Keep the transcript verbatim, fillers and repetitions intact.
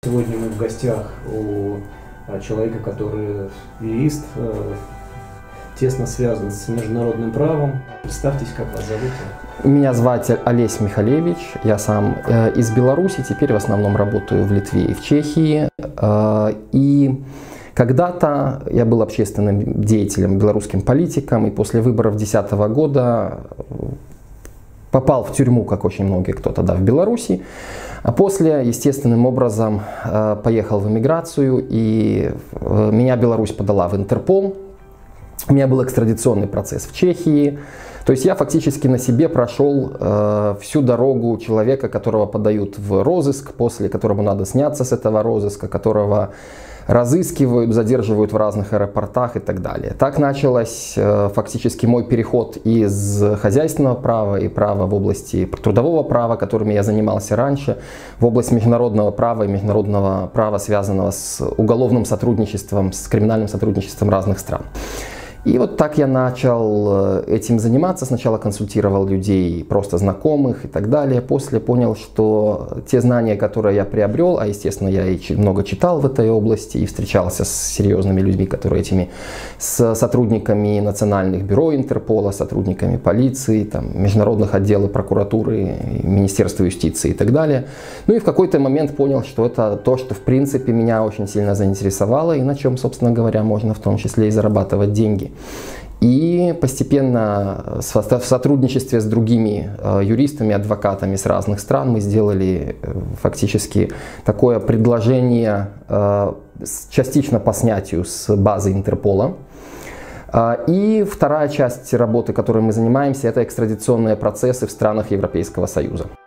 Сегодня мы в гостях у человека, который юрист, тесно связан с международным правом. Представьтесь, как вас зовут? Меня зовут Олесь Михалевич, я сам из Беларуси, теперь в основном работаю в Литве и в Чехии. И когда-то я был общественным деятелем, белорусским политиком, и после выборов две тысячи десятого года попал в тюрьму, как очень многие кто тогда в Беларуси. А после, естественным образом, поехал в эмиграцию, и меня Беларусь подала в Интерпол. У меня был экстрадиционный процесс в Чехии. То есть я фактически на себе прошел э, всю дорогу человека, которого подают в розыск, после которому надо сняться с этого розыска, которого разыскивают, задерживают в разных аэропортах и так далее. Так началось э, фактически мой переход из хозяйственного права и права в области трудового права, которыми я занимался раньше, в область международного права и международного права, связанного с уголовным сотрудничеством, с криминальным сотрудничеством разных стран. И вот так я начал этим заниматься. Сначала консультировал людей, просто знакомых и так далее. После понял, что те знания, которые я приобрел, а естественно я и много читал в этой области и встречался с серьезными людьми, которые этими, с сотрудниками национальных бюро Интерпола, сотрудниками полиции, там, международных отделов прокуратуры, Министерства юстиции и так далее. Ну и в какой-то момент понял, что это то, что в принципе меня очень сильно заинтересовало и на чем, собственно говоря, можно в том числе и зарабатывать деньги. И постепенно в сотрудничестве с другими юристами, адвокатами с разных стран мы сделали фактически такое предложение частично по снятию с базы Интерпола. И вторая часть работы, которой мы занимаемся, это экстрадиционные процессы в странах Европейского Союза.